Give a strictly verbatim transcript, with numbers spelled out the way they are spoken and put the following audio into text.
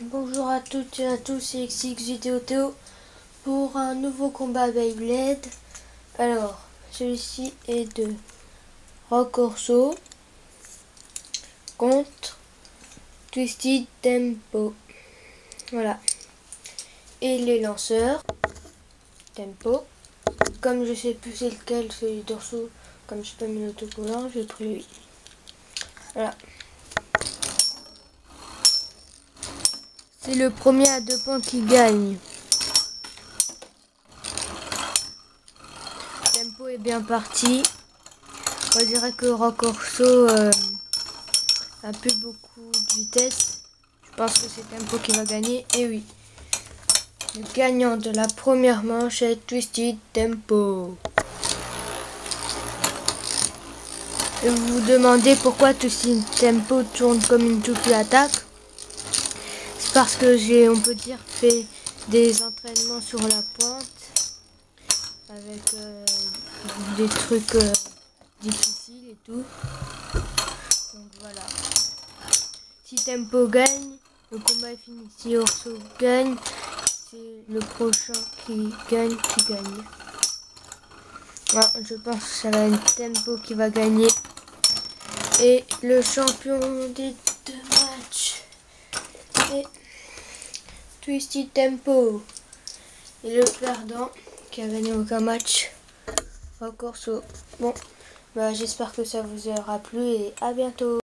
Bonjour à toutes et à tous, c'est X X Vidéo Théo pour un nouveau combat Beyblade. Alors, celui-ci est de Rock Orso contre Twisted Tempo. Voilà. Et les lanceurs Tempo. Comme je sais plus c'est lequel, celui d'Orso, comme je n'ai pas mis l'autocollant, je vais pris lui. Voilà. C'est le premier à deux points qui gagne. Tempo est bien parti. On dirait que Rock Orso euh, a plus beaucoup de vitesse. Je pense que c'est Tempo qui va gagner. Et oui, le gagnant de la première manche est Twisted Tempo. Et vous vous demandez pourquoi Twisted Tempo tourne comme une toupie attaque. C'est parce que j'ai, on peut dire, fait des entraînements sur la pointe avec euh, des trucs euh, difficiles et tout. Donc voilà. Si Tempo gagne, le combat est fini. Si Orso gagne, c'est le prochain qui gagne qui gagne. Voilà, je pense que ça va être Tempo qui va gagner. Et le champion des deux matchs est Twisted Tempo. Et le perdant qui a gagné aucun match, Rock Orso. Bon, bah j'espère que ça vous aura plu et à bientôt.